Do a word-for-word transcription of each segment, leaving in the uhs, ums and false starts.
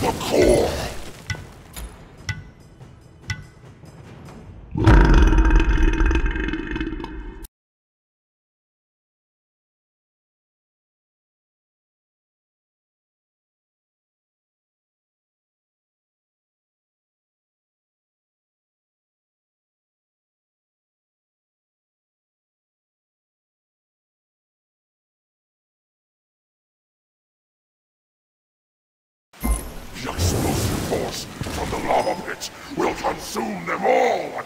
the core! The explosive force from the lava pit will consume them all!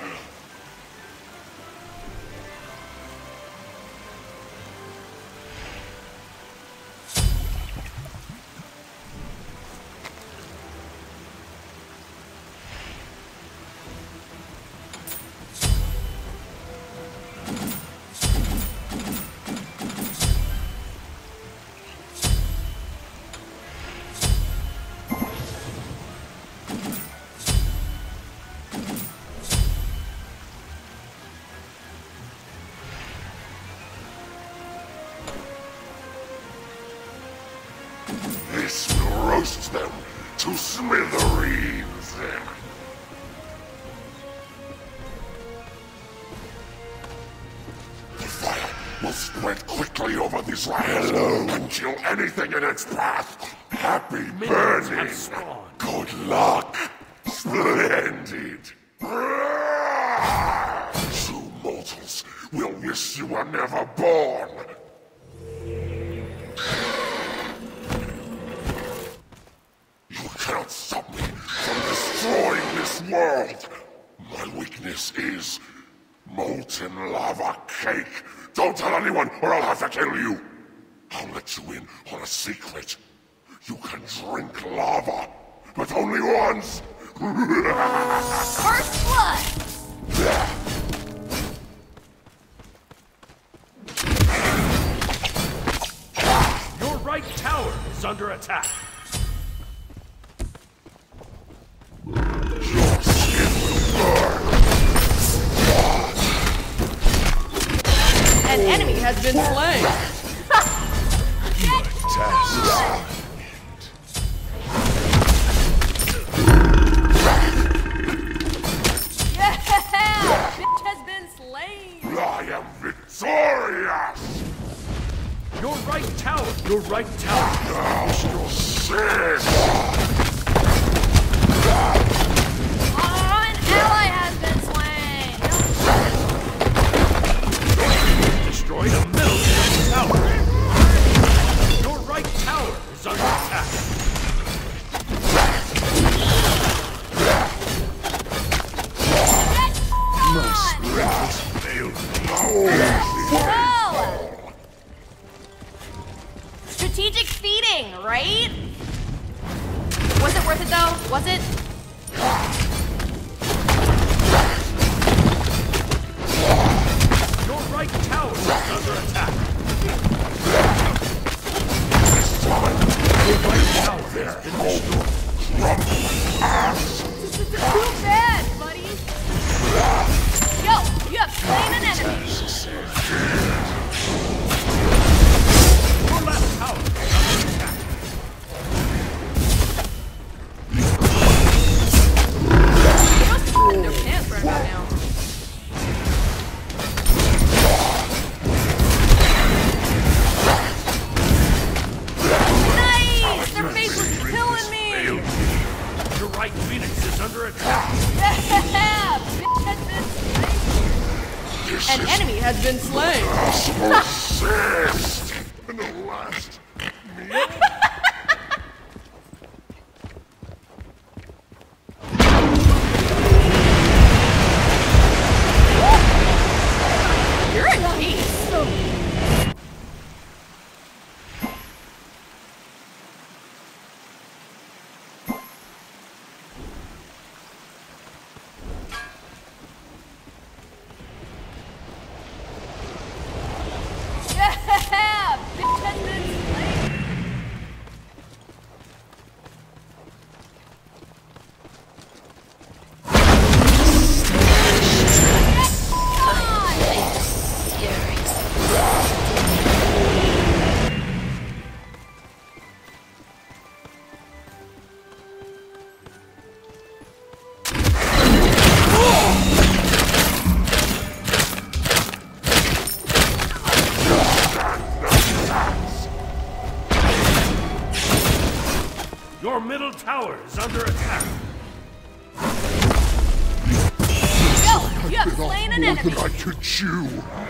This will roast them to smithereens. The fire will spread quickly over this land and kill anything in its path. Happy burning! Good luck! Splendid! True mortals will wish you were never born. You cannot stop me from destroying this world! My weakness is molten lava cake! Don't tell anyone or I'll have to kill you! I'll let you in on a secret. You can drink lava, but only once! First blood! Your right tower is under attack. Your skin will burn! An enemy has been slain! Yeah! Bitch has been slain! I am victorious! Your right tower, your right tower. Now you'll see! Oh, an ally has been slain! Destroyed a middle tower. Your right tower is under attack. Whoa! Strategic feeding, right? Was it worth it though? Was it? Your right tower is under attack. Your right tower has been destroyed. Too bad, buddy! Yo, you have slain an enemy! Your left tower is under attack. They must be in their pants right about now. Nice! Their face was killing me! Your right phoenix is under attack. Yeah! Bitch has been slain! An enemy has been slain! Persist! And the last meal? You're in peace! Yeah! Bitch has been slain! Your middle tower is under attack. Go! You have slain an More enemy! than I could chew.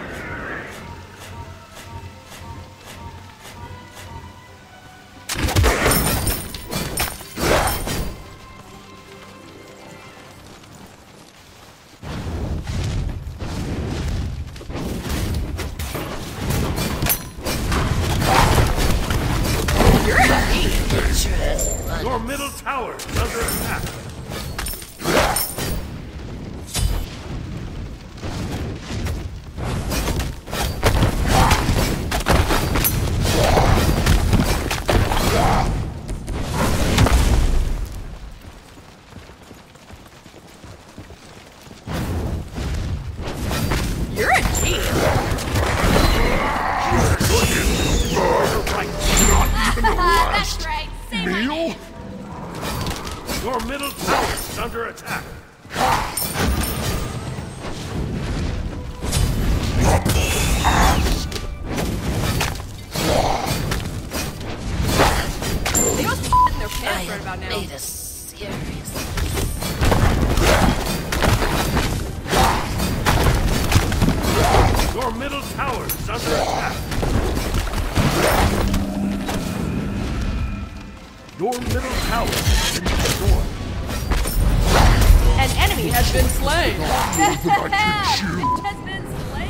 Your middle tower is under attack. You're a G! That's right! Say my Meal? name! Your middle tower is under attack. They must be in their pants right about now. Made a serious. Your middle tower is under attack. Your middle tower has been destroyed. An enemy has been slain! More than I could chew. Bitch has been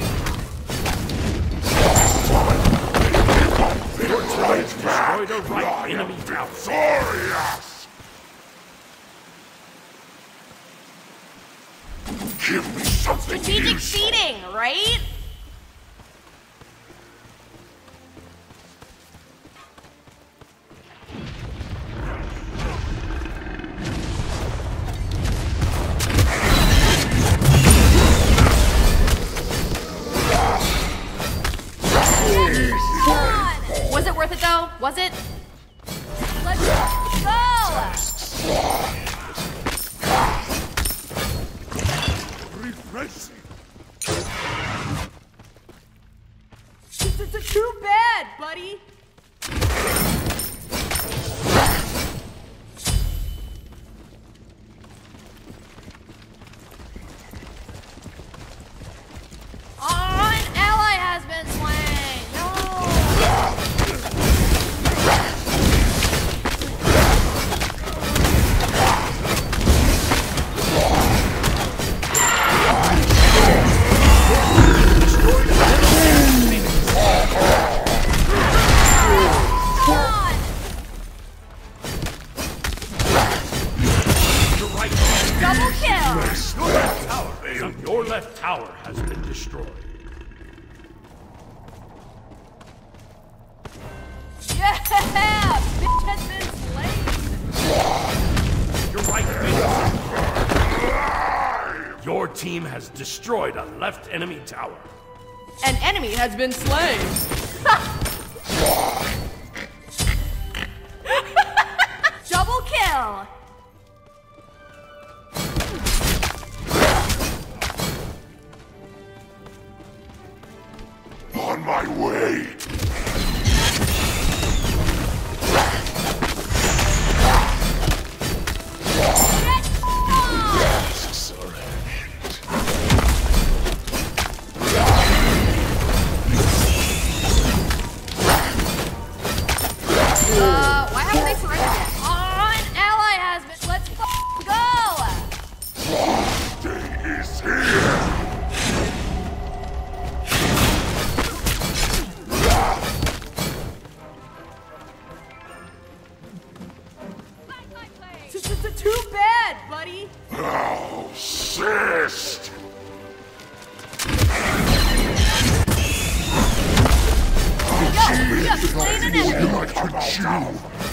slain! Your team has destroyed a right enemy tower. Victorious! Give me something Strategic useful. feeding, right? Was it worth it though? Was it? Let's go! Refreshing. This is too bad, buddy. Oh, an ally has been slain. No. Double kill! Your left tower, your left tower has been destroyed. Yeah! Bitch has been slain! Your right base. Your team has destroyed a left enemy tower. An enemy has been slain! Double kill! On my way. Tasks are at end. Uh, why haven't they surrendered yet? Oh, an ally has been. Let's f***ing go! Day is here. This is too bad, buddy. Thou sayest. Yo, you have slain an More enemy. than I could chew.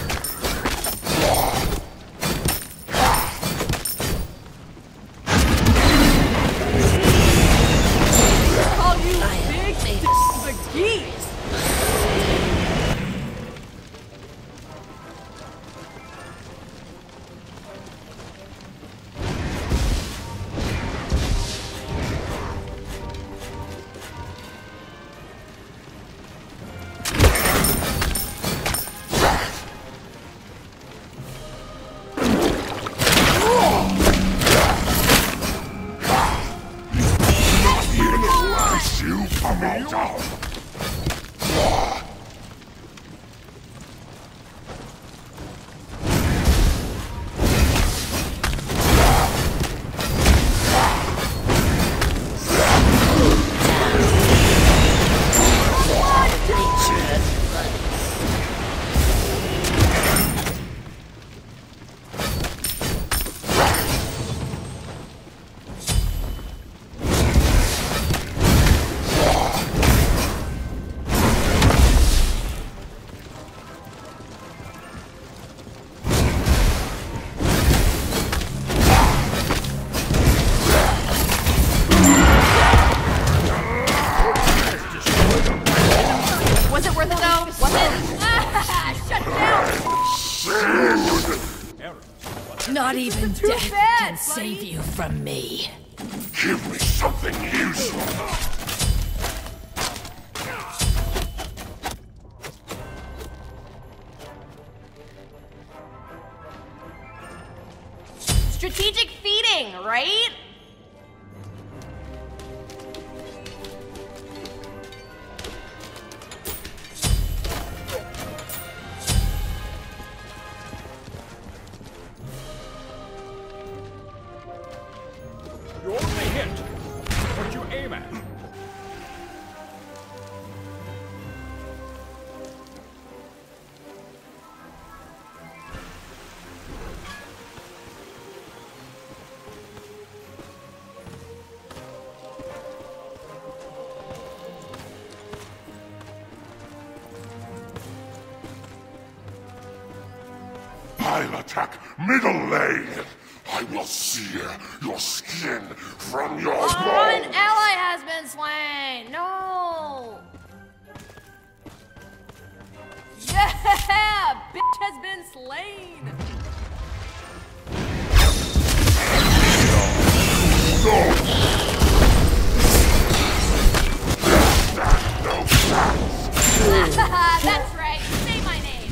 Call you I have big made d- the geese. bow down. Not even death bad, can buddy. save you from me. Give me something useful. Strategic feeding, right? You only hit what you aim at. I'll attack middle lane. I will sear your skin from your Oh, bones. an ally has been slain. No. Yeah, bitch has been slain. That's right. Say my name.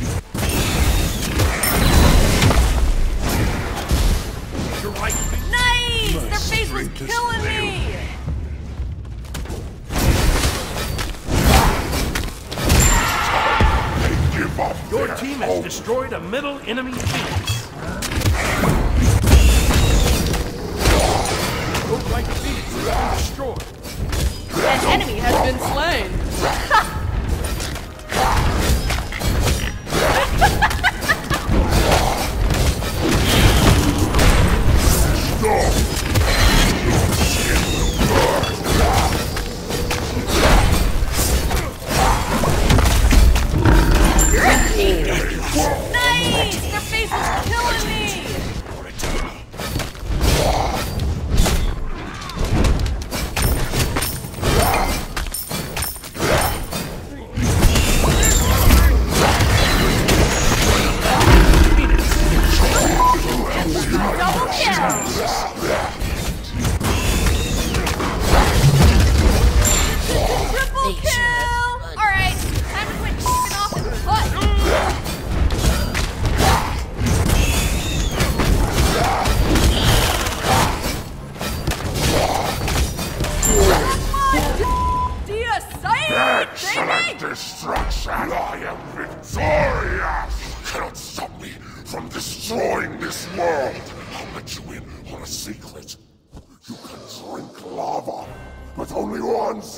You're right. Nice. Their face was killing me. Give up Your their team hope. has destroyed a middle enemy Phoenix. Your right Phoenix has been destroyed. An enemy has been slain. Nice! Their face was killing me! Double kill! Triple kill! Alright, time to quit f***ing off and cut! Excellent destruction! I am victorious! You cannot stop me from destroying this world! I'll let you in on a secret. You can drink lava, but only once!